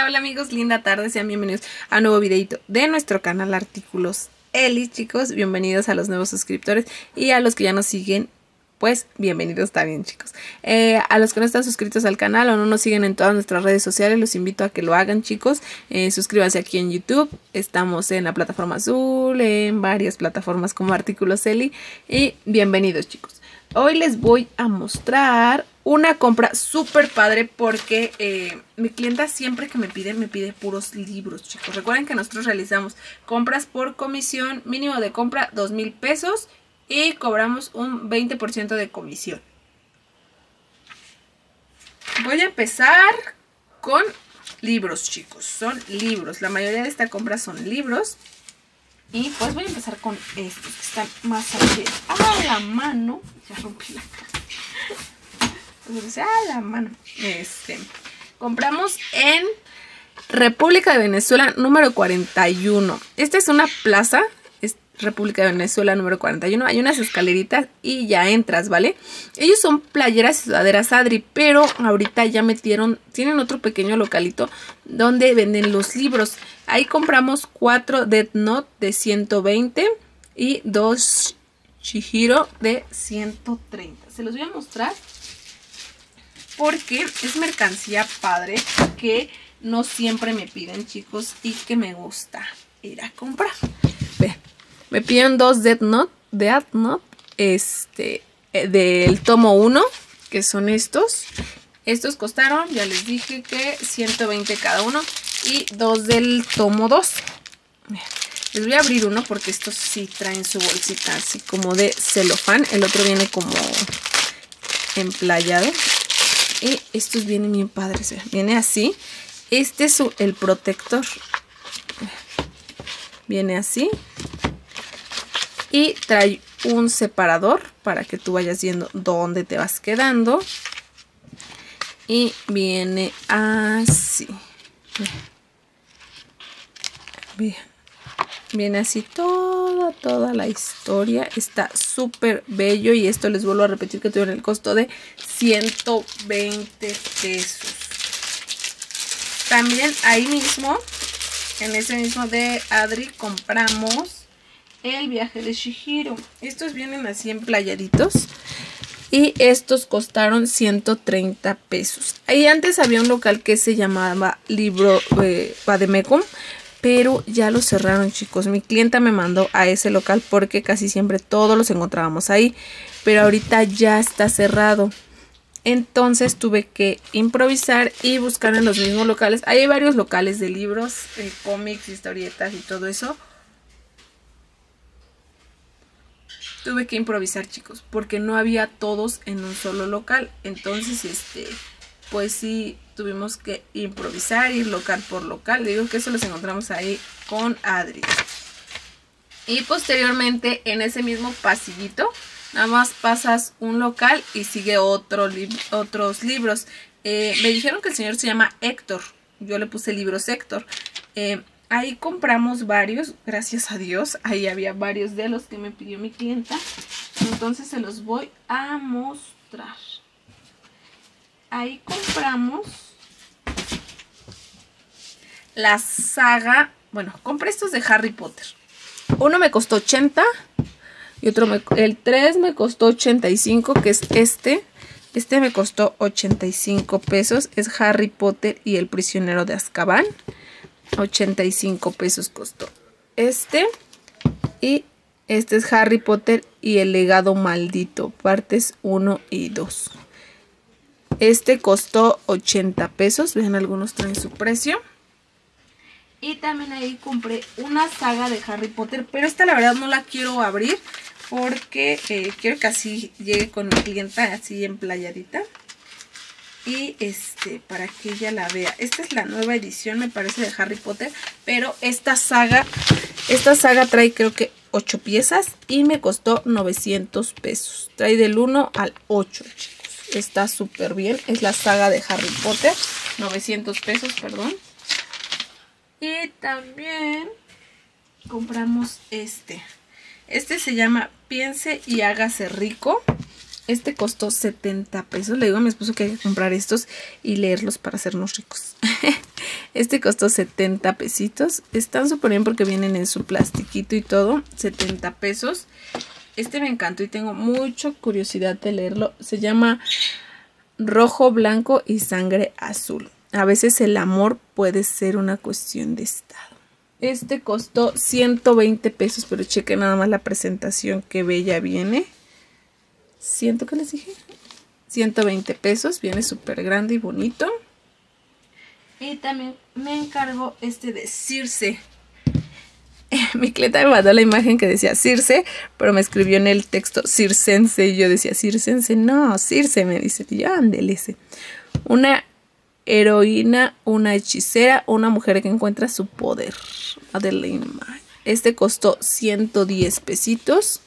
Hola, hola amigos, linda tarde, sean bienvenidos a un nuevo videito de nuestro canal Artículos Eli, chicos. Bienvenidos a los nuevos suscriptores y a los que ya nos siguen, pues bienvenidos también, chicos. A los que no están suscritos al canal o no nos siguen en todas nuestras redes sociales, los invito a que lo hagan, chicos. Suscríbanse aquí en YouTube, estamos en la plataforma azul, en varias plataformas como Artículos Eli, y bienvenidos, chicos. Hoy les voy a mostrar una compra súper padre porque mi clienta siempre que me pide puros libros, chicos. Recuerden que nosotros realizamos compras por comisión, mínimo de compra 2,000 pesos y cobramos un 20% de comisión. Voy a empezar con libros, chicos. Son libros, la mayoría de esta compra son libros. Y pues voy a empezar con estos que están más a la mano. Ya rompí la cara. Entonces, a la mano. Compramos en República de Venezuela número 41. Esta es una plaza. Es República de Venezuela número 41. Hay unas escaleritas y ya entras, ¿vale? Ellos son playeras y sudaderas Adri, pero ahorita ya tienen otro pequeño localito donde venden los libros. Ahí compramos 4 Death Note de 120 y 2 Chihiro de 130. Se los voy a mostrar porque es mercancía padre que no siempre me piden, chicos, y que me gusta ir a comprar. Vean, me piden 2 Death Note del tomo 1, que son estos. Estos costaron, ya les dije que 120 cada uno. Y 2 del tomo 2. Les voy a abrir uno porque estos sí traen su bolsita así como de celofán. El otro viene como emplayado. Y estos vienen bien padres. Viene así. Este es el protector. Viene así. Y trae un separador para que tú vayas viendo dónde te vas quedando. Y viene así. Bien. Viene así toda la historia. Está súper bello. Y esto les vuelvo a repetir que tuvieron el costo de 120 pesos. También ahí mismo, en ese mismo de Adri, compramos el viaje de Chihiro. Estos vienen así emplayaditos. Y estos costaron 130 pesos. Ahí antes había un local que se llamaba Libro Vademecum, pero ya lo cerraron, chicos. Mi clienta me mandó a ese local porque casi siempre todos los encontrábamos ahí. Pero ahorita ya está cerrado. Entonces tuve que improvisar y buscar en los mismos locales. Hay varios locales de libros, cómics, historietas y todo eso. Tuve que improvisar, chicos, porque no había todos en un solo local. Entonces, pues sí, tuvimos que improvisar, ir local por local. Digo que eso los encontramos ahí con Adri. Y posteriormente, en ese mismo pasillito, nada más pasas un local y sigue otros libros. Me dijeron que el señor se llama Héctor. Yo le puse libros Héctor. Ahí compramos varios, gracias a Dios. Ahí había varios de los que me pidió mi clienta. Entonces se los voy a mostrar. Ahí compramos la saga. Bueno, compré estos de Harry Potter. Uno me costó 80 y otro el 3 me costó 85, que es este. Este me costó 85 pesos. Es Harry Potter y el prisionero de Azkaban. 85 pesos costó este. Y este es Harry Potter y el legado maldito, partes 1 y 2. Este costó 80 pesos. Vean, algunos traen su precio. Y también ahí compré una saga de Harry Potter, pero esta la verdad no la quiero abrir porque quiero que así llegue con mi clienta así emplayadita. Y para que ella la vea. Esta es la nueva edición, me parece, de Harry Potter. Pero esta saga trae creo que 8 piezas y me costó 900 pesos. Trae del 1 al 8, chicos. Está súper bien. Es la saga de Harry Potter. 900 pesos, perdón. Y también compramos este. Este se llama Piense y hágase rico. Este costó 70 pesos. Le digo a mi esposo que hay que comprar estos y leerlos para hacernos ricos. Este costó 70 pesitos. Están súper bien porque vienen en su plastiquito y todo. 70 pesos. Este me encantó y tengo mucha curiosidad de leerlo. Se llama Rojo, Blanco y Sangre Azul. A veces el amor puede ser una cuestión de estado. Este costó 120 pesos, pero chequen nada más la presentación, que bella viene. ¿Siento que les dije? 120 pesos, viene súper grande y bonito. Y también me encargó este de Circe. Mi clienta me mandó la imagen que decía Circe, pero me escribió en el texto circense. Y yo decía circense, no, Circe, me dice. Y yo, ándele ese. Una heroína, una hechicera, una mujer que encuentra su poder. Adeline May. Este costó 110 pesitos.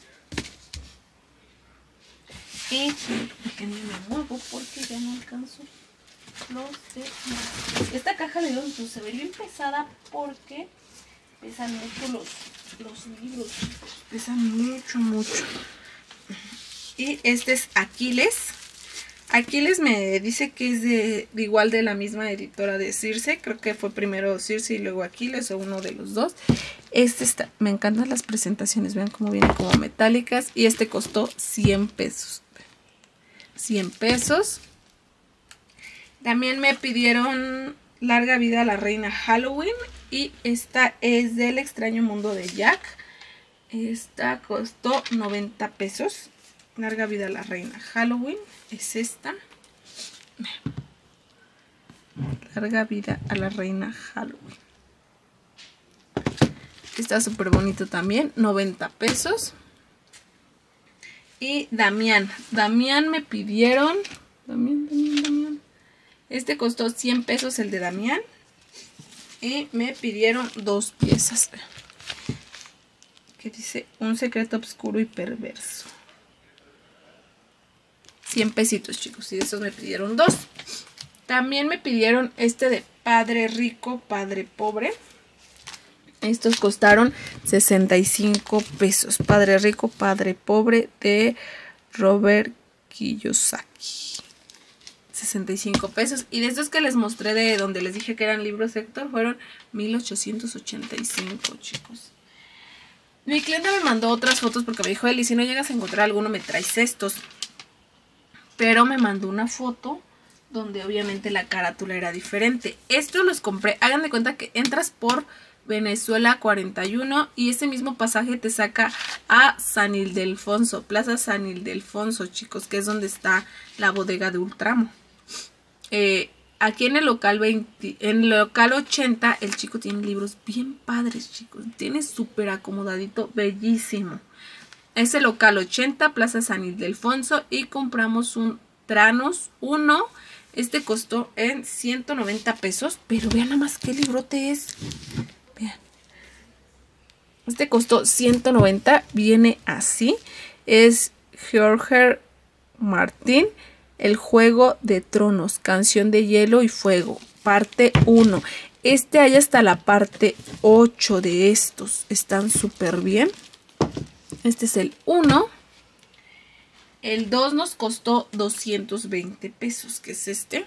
Y déjenme me muevo porque ya no alcanzo los demás. Esta caja de Don se ve bien pesada porque pesan mucho los libros. Pesan mucho. Y este es Aquiles. Aquiles me dice que es de igual de la misma editora de Circe. Creo que fue primero Circe y luego Aquiles, o uno de los dos. Este está, me encantan las presentaciones. Vean cómo vienen como metálicas. Y este costó 100 pesos. 100 pesos. También me pidieron Larga Vida a la Reina Halloween. Y esta es del Extraño Mundo de Jack. Esta costó 90 pesos. Larga Vida a la Reina Halloween. Es esta. Larga Vida a la Reina Halloween. Está súper bonito también. 90 pesos. Y Damián. Damián me pidieron. Damián. Este costó 100 pesos el de Damián. Y me pidieron 2 piezas. Que dice Un secreto oscuro y perverso. 100 pesitos, chicos. Y de esos me pidieron 2. También me pidieron este de Padre Rico, Padre Pobre. Estos costaron 65 pesos. Padre Rico, Padre Pobre de Robert Kiyosaki. 65 pesos. Y de estos que les mostré de donde les dije que eran libros Héctor, fueron 1885, chicos. Mi clienta me mandó otras fotos porque me dijo, Eli, si no llegas a encontrar alguno, me traes estos. Pero me mandó una foto donde obviamente la carátula era diferente. Estos los compré. Hagan de cuenta que entras por Venezuela 41 y ese mismo pasaje te saca a San Ildefonso, Plaza San Ildefonso, chicos, que es donde está la bodega de Ultramo. Aquí en el local 20, en el local 80, el chico tiene libros bien padres, chicos. Tiene súper acomodadito, bellísimo. Es el local 80, Plaza San Ildefonso, y compramos un Tranos 1. Este costó en 190 pesos, pero vean nada más qué librote es. Vean. Este costó 190, viene así. Es George Martin, El Juego de Tronos, Canción de Hielo y Fuego, parte 1. Este hay hasta la parte 8 de estos. Están súper bien. Este es el 1. El 2 nos costó 220 pesos, que es este.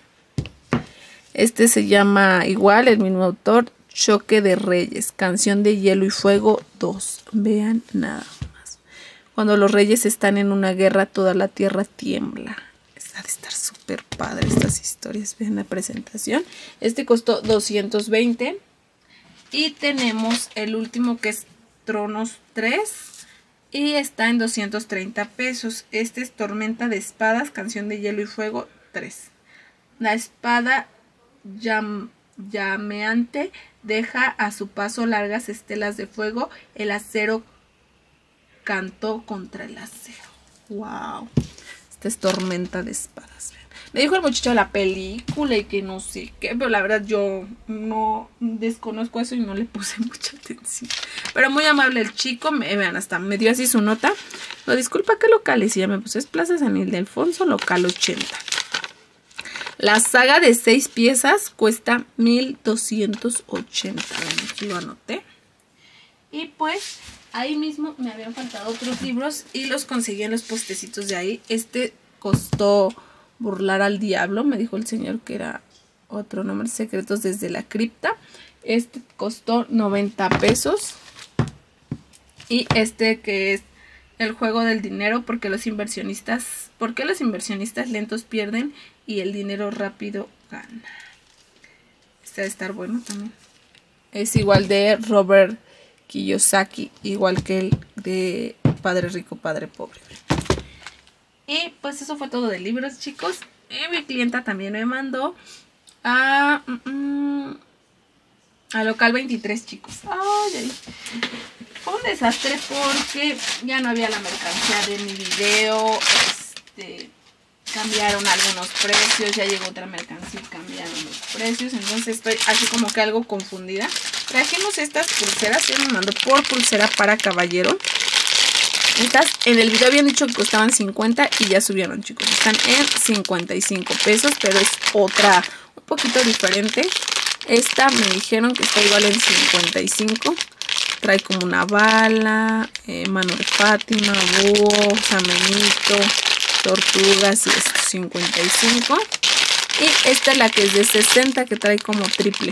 Este se llama igual, el mismo autor, Choque de Reyes, Canción de Hielo y Fuego 2. Vean nada más. Cuando los reyes están en una guerra, toda la tierra tiembla. Ha de estar súper padre estas historias. Vean la presentación. Este costó 220. Y tenemos el último, que es Tronos 3. Y está en 230 pesos. Este es Tormenta de Espadas, Canción de Hielo y Fuego 3. La espada llameante deja a su paso largas estelas de fuego. El acero cantó contra el acero. ¡Wow! Esta es Tormenta de Espadas. Me dijo el muchacho la película y que no sé qué, pero la verdad yo no desconozco eso y no le puse mucha atención. Pero muy amable el chico, vean, hasta me dio así su nota. No, disculpa, ¿qué local es? Y ya me puse, es Plaza San Ildefonso, local 80. La saga de 6 piezas cuesta 1280. Bueno, aquí lo anoté. Y pues ahí mismo me habían faltado otros libros y los conseguí en los postecitos de ahí. Este costó Burlar al Diablo. Me dijo el señor que era otro nombre, Secretos desde la Cripta. Este costó 90 pesos. Y este que es el juego del dinero, ¿por qué los inversionistas lentos pierden y el dinero rápido gana? Este debe estar bueno también. Es igual de Robert Kiyosaki, igual que el de Padre Rico, Padre Pobre. Y pues eso fue todo de libros, chicos. Y mi clienta también me mandó a Local 23, chicos. Ay. Fue un desastre porque ya no había la mercancía de mi video. Cambiaron algunos precios, ya llegó otra mercancía y cambiaron los precios. Entonces estoy así como que algo confundida. Trajimos estas pulseras, yo me mandó por pulsera para caballero. Estas en el video habían dicho que costaban 50 y ya subieron, chicos. Están en 55 pesos, pero es otra un poquito diferente. Esta me dijeron que está igual en 55. Trae como una bala, mano de Fátima, búho, jamenito, tortugas y esto 55. Y esta es la que es de 60, que trae como triple.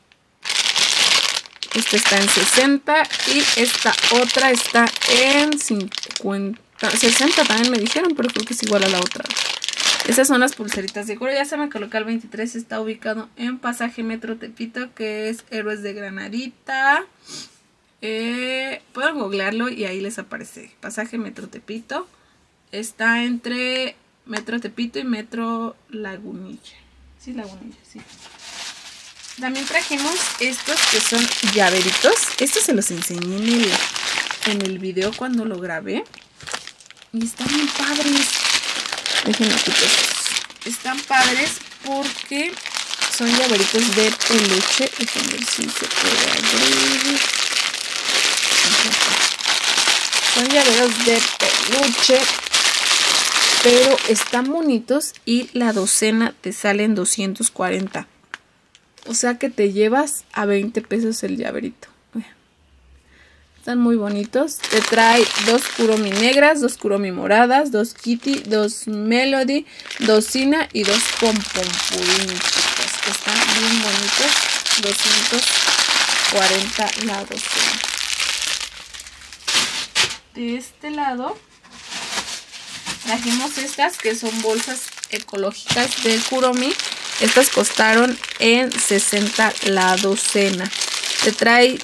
Esta está en 60 y esta otra está en 60 también me dijeron, pero creo que es igual a la otra. Esas son las pulseritas de cuero. Ya saben que Local 23 está ubicado en Pasaje Metro Tepito, que es Héroes de Granadita. Pueden googlearlo y ahí les aparece. Pasaje Metro Tepito. Está entre Metro Tepito y Metro Lagunilla. Sí, Lagunilla, sí. También trajimos estos que son llaveritos. Estos se los enseñé en el video cuando lo grabé. Y están bien padres. Déjenme quitar. Están padres porque son llaveritos de peluche. Déjenme ver si se puede abrir. Son llaveros de peluche, pero están bonitos y la docena te sale en 240. O sea que te llevas a 20 pesos el llaverito. Están muy bonitos. Te trae 2 Kuromi negras, 2 Kuromi moradas, 2 Kitty, 2 Melody, 2 Sina y 2 Pompompudín, chicos. Están bien bonitos. 240 la docena. De este lado trajimos estas que son bolsas ecológicas de Kuromi. Estas costaron en 60 la docena. Te trae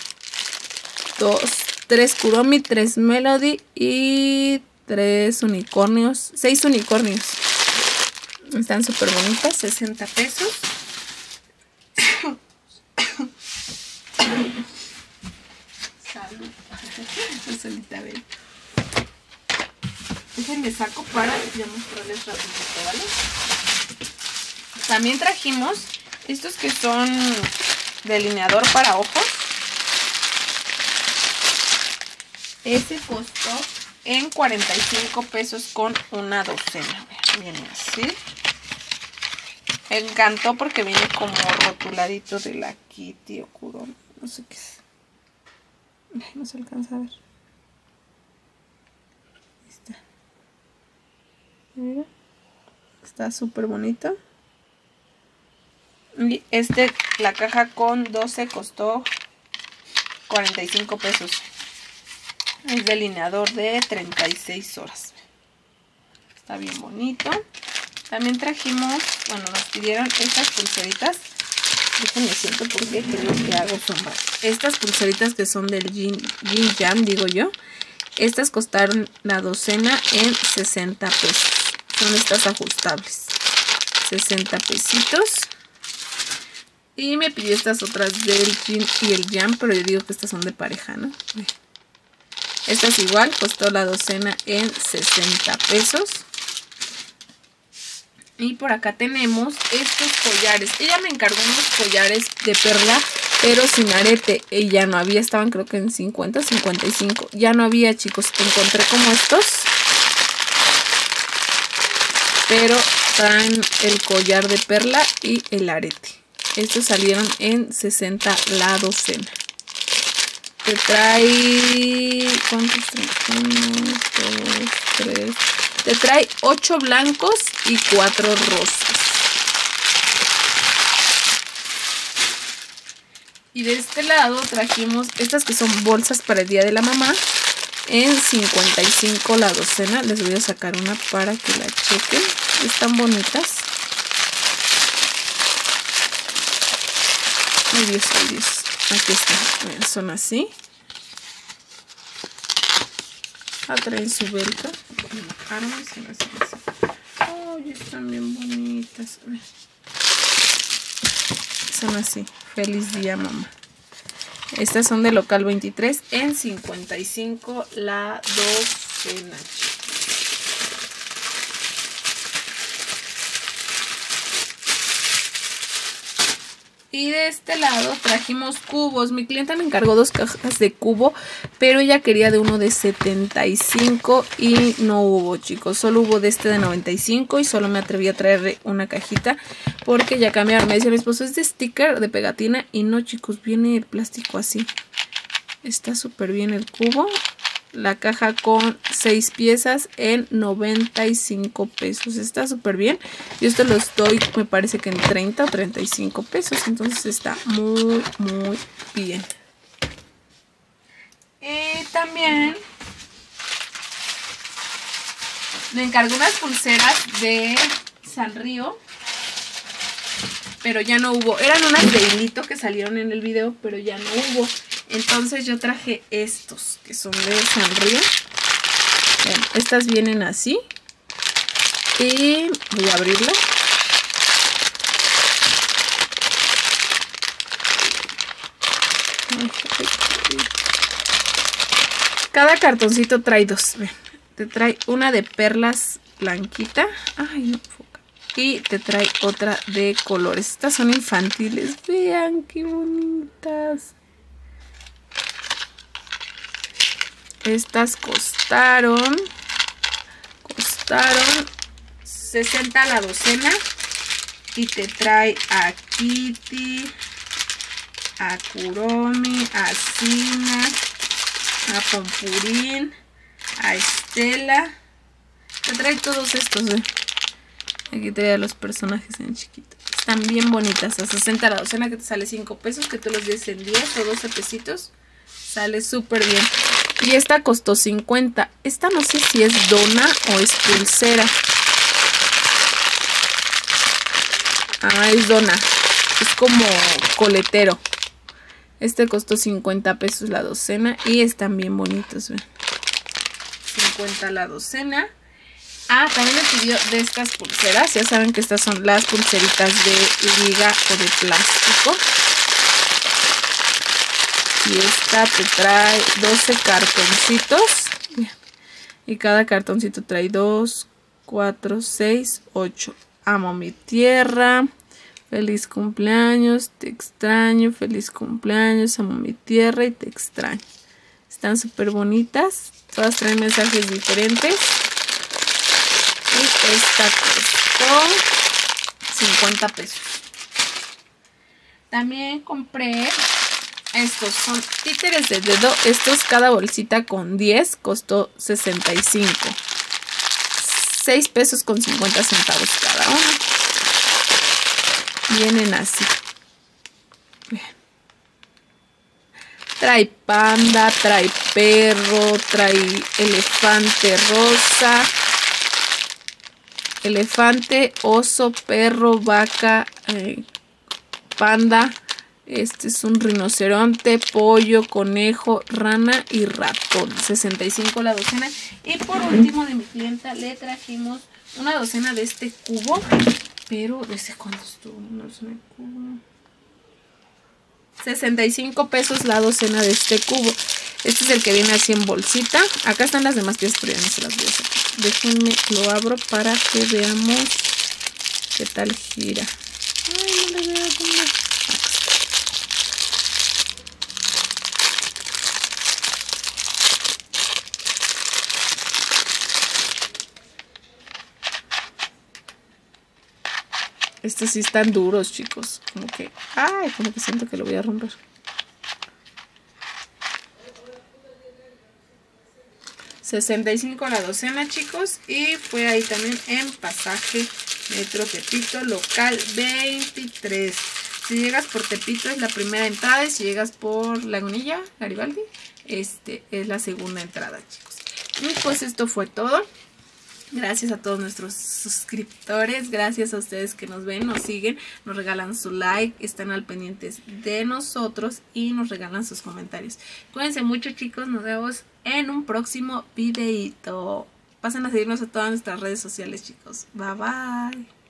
3 Kuromi, 3 Melody y 3 unicornios, 6 unicornios. Están súper bonitas, 60 pesos. Salud. Solita, ¿ven? Déjenme saco para ya mostrarles rapidito, ¿vale? También trajimos estos que son delineador para ojos. Ese costó en 45 pesos con una docena. Viene así. Me encantó porque viene como rotuladito de la Kitty o Kuromi. No sé qué es. Ay, no se alcanza a ver. Ahí está. Mira. Está súper bonito. Y la caja con 12 costó 45 pesos. Es delineador de 36 horas. Está bien bonito. También trajimos, bueno, nos pidieron estas pulseritas. Déjenme siento porque creo que hago sombra. Estas pulseritas que son del Yin Jam, digo yo. Estas costaron la docena en 60 pesos. Son estas ajustables. 60 pesitos. Y me pidió estas otras del Yin y el Jam, pero yo digo que estas son de pareja, ¿no? Estas igual, costó la docena en 60 pesos. Y por acá tenemos estos collares. Ella me encargó unos collares de perla, pero sin arete. Y ya no había, estaban creo que en 50, 55. Ya no había, chicos. Encontré como estos. Pero traen el collar de perla y el arete. Estos salieron en 60 la docena. Te trae... ¿cuántos trae? 1, 2, 3... Te trae 8 blancos y 4 rosas. Y de este lado trajimos estas que son bolsas para el Día de la Mamá. En 55 la docena. Les voy a sacar una para que la chequen. Están bonitas. Ay Dios, ay Dios. Aquí están. Miren, son así. Traen su velcro. Ay, están bien bonitas. Son así. Feliz día, mamá. Estas son de local 23 en 55 la docena. Y de este lado trajimos cubos. Mi clienta me encargó 2 cajas de cubo, pero ella quería de uno de 75 y no hubo, chicos. Solo hubo de este de 95 y solo me atreví a traerle una cajita porque ya cambiaron. Me decía mi esposo, es de sticker, de pegatina, y no, chicos, viene el plástico así. Está súper bien el cubo. La caja con 6 piezas en 95 pesos. Está súper bien. Yo esto los doy, me parece que en 30 o 35 pesos. Entonces está muy, muy bien. Y también me encargué unas pulseras de Sanrio, pero ya no hubo. Eran unas de hilito que salieron en el video, pero ya no hubo. Entonces yo traje estos que son de Sanrio. Bien, estas vienen así. Y voy a abrirla. Cada cartoncito trae 2. Ven, te trae una de perlas blanquita. Ay, no enfoca. Y te trae otra de colores. Estas son infantiles. Vean qué bonitas. Estas costaron 60 la docena. Y te trae a Kitty, a Kuromi, a Sina, a Pompurín, a Estela. Te trae todos estos. Aquí te trae los personajes en chiquito. Están bien bonitas. A 60 la docena, que te sale 5 pesos. Que tú los des en 10 o 12 pesitos. Sale súper bien. Y esta costó 50. Esta no sé si es dona o es pulsera. Ah, es dona. Es como coletero. Este costó 50 pesos la docena. Y están bien bonitos, ¿ven? 50 la docena. Ah, también me pidió de estas pulseras. Ya saben que estas son las pulseritas de liga o de plástico. Y esta te trae 12 cartoncitos. Y cada cartoncito trae 2, 4, 6, 8. Amo mi tierra. Feliz cumpleaños, te extraño. Feliz cumpleaños, amo mi tierra y te extraño. Están súper bonitas. Todas traen mensajes diferentes. Y esta costó 50 pesos. También compré... Estos son títeres de dedo. Estos, cada bolsita con 10 costó 65. 6 pesos con 50 centavos cada uno. Vienen así. Bien. Trae panda, trae perro, trae elefante rosa, elefante, oso, perro, vaca, panda. Este es un rinoceronte, pollo, conejo, rana y ratón. 65 la docena. Y por último, de mi clienta le trajimos una docena de este cubo. Pero, ¿desde cuánto estuvo? Una docena de cubo. 65 pesos la docena de este cubo. Este es el que viene así en bolsita. Acá están las demás piezas, pero ya no se las voy a sacar. Déjenme, lo abro para que veamos qué tal gira. Ay, no le veo cómo. Estos sí están duros, chicos. Como que... Ay, como que siento que lo voy a romper. 65 la docena, chicos. Y fue ahí también en Pasaje Metro Tepito, local 23. Si llegas por Tepito es la primera entrada y si llegas por Lagunilla, Garibaldi, es la segunda entrada, chicos. Y pues esto fue todo. Gracias a todos nuestros suscriptores, gracias a ustedes que nos ven, nos siguen, nos regalan su like, están al pendientes de nosotros y nos regalan sus comentarios. Cuídense mucho, chicos, nos vemos en un próximo videito. Pasen a seguirnos a todas nuestras redes sociales, chicos. Bye bye.